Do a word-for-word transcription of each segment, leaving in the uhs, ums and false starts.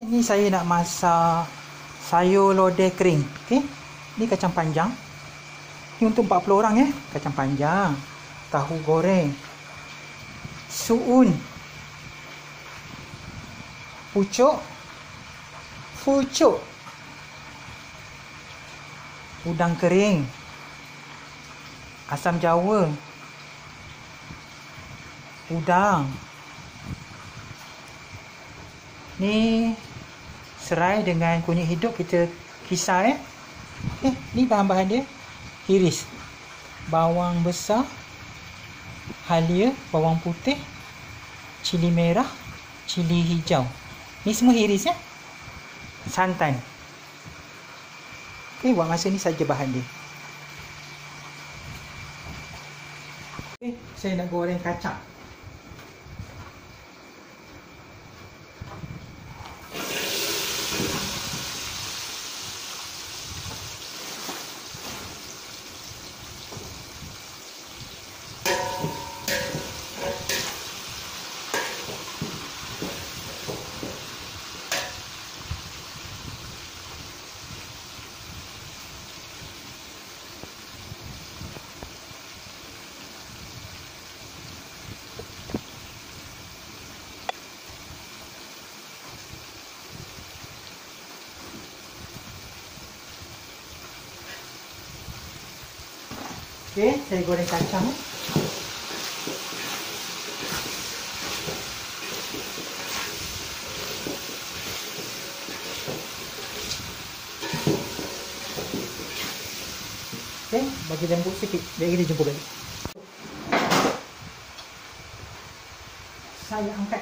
Ini saya nak masak sayur lodeh kering. Okey. Ni kacang panjang. Ni untuk empat puluh orang ya. Kacang panjang, tahu goreng, suun, pucuk, pucuk, udang kering, asam jawa, udang. Ni serai dengan kunyit hidup kita kisar ya. Eh, ni bahan-bahan dia. Iris, bawang besar, halia, bawang putih, cili merah, cili hijau. Ni semua iris ya. Santan. Okey, buat masa ni saja bahan dia. Okey, saya nak goreng kacang. Okey, saya goreng kacang. Okey, bagi lembut sikit. Biar kita jumpa balik. Saya angkat.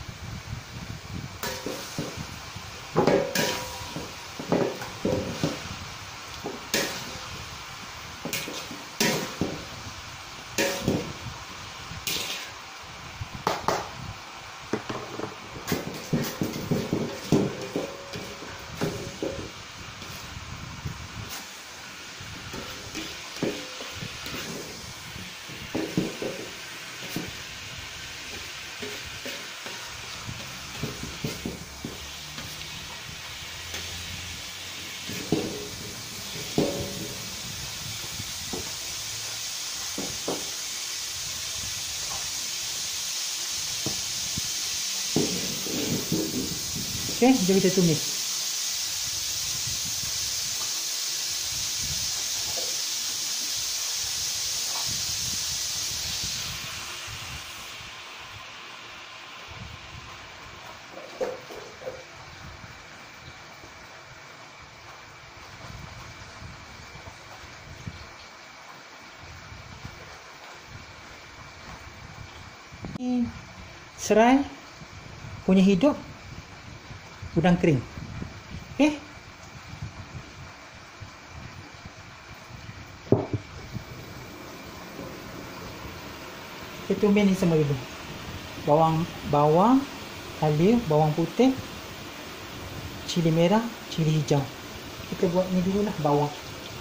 Okey, jom kita tumis. Ini serai, kunyit hidup, udang kering. Okey. Kita tumis ni semua dulu. Bawang bawang, halia, bawang putih, cili merah, cili hijau. Kita buat ni dululah bawang.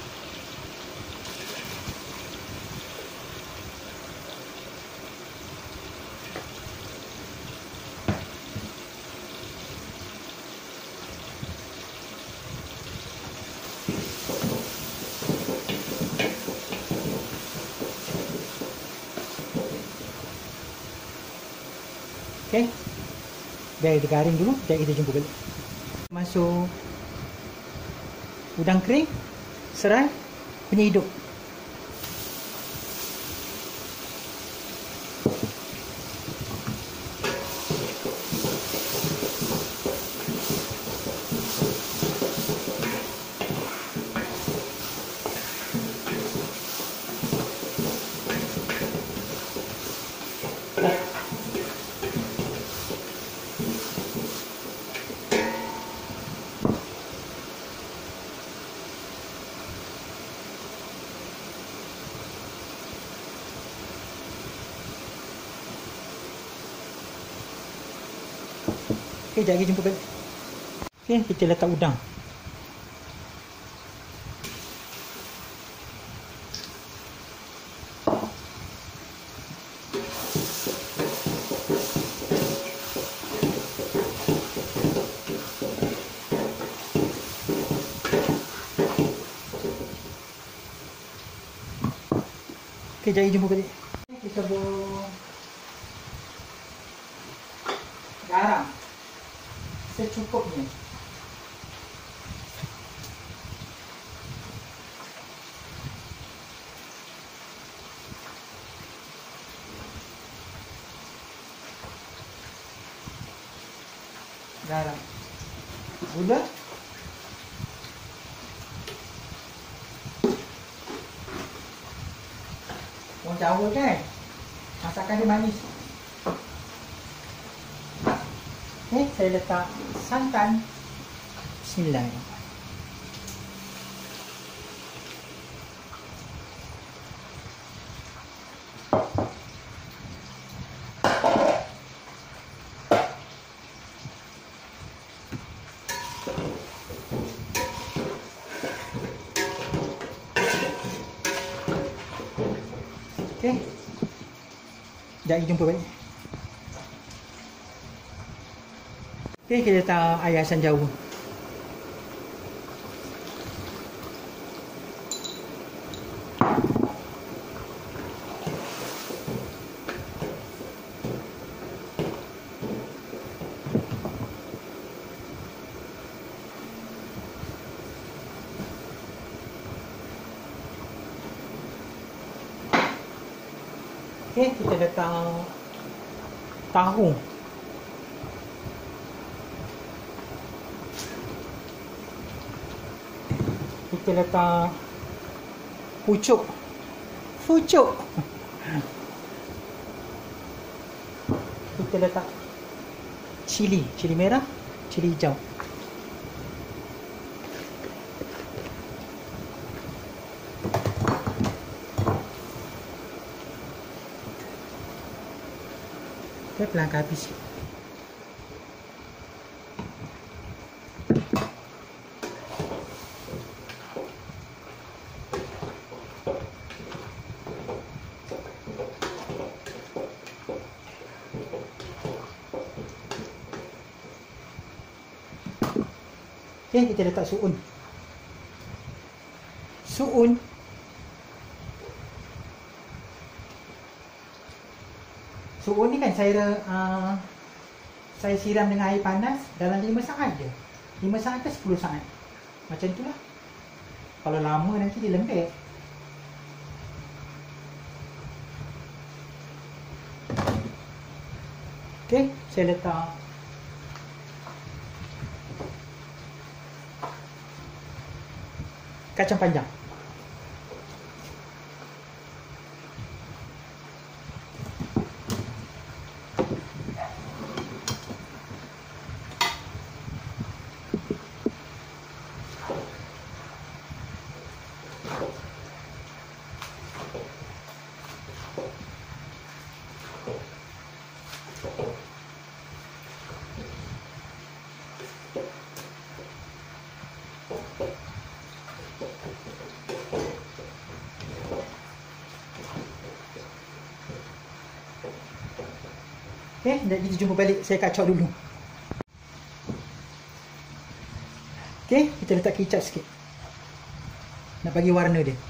Okey, biar dia garing dulu, biar kita jumpa balik. Masuk udang kering, serai, kunyit hidup. Okey, jap lagi jumpa balik. Okey, kita letak udang. Okey, jadi jumpa balik. Kita buang garam secukupnya. Garam, gula, orang Jawa kan masakan dia manis. Okey, saya letak santan. Bismillahirrahmanirrahim. Okey. Jadi jumpa balik. Okey, kita letak air asam jawa. Okey, kita letak tahu. Kita letak pucuk. Pucuk. Kita letak cili, cili merah, cili hijau. Okey, pelangkah habis. Okey, kita letak suun. Suun. Suun ni kan saya uh, saya siram dengan air panas dalam lima saat je. lima saat ke sepuluh saat. Macam itulah. Kalau lama nanti dia lembek. Okey, saya letak kacang panjang. Okey, dan kita jumpa balik. Saya kacau dulu. Okey, kita letak kicap sikit. Nak bagi warna dia.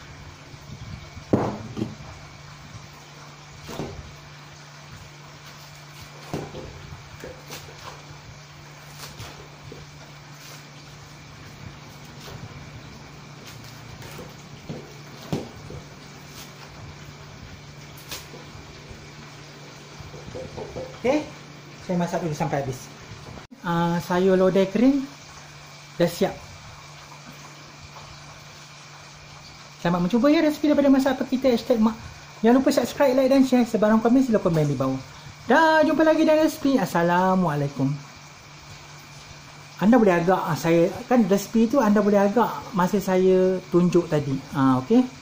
Okey, saya masak dulu sampai habis. Uh, sayur lodeh kering dah siap. Selamat mencuba ya resipi daripada Masak Apa Kita hashtag Mak. Jangan lupa subscribe, like dan share. Sebarang komen sila komen di bawah. Dah jumpa lagi dalam resipi. Assalamualaikum. Anda boleh agak, saya kan resipi tu anda boleh agak masa saya tunjuk tadi. Ah, okey.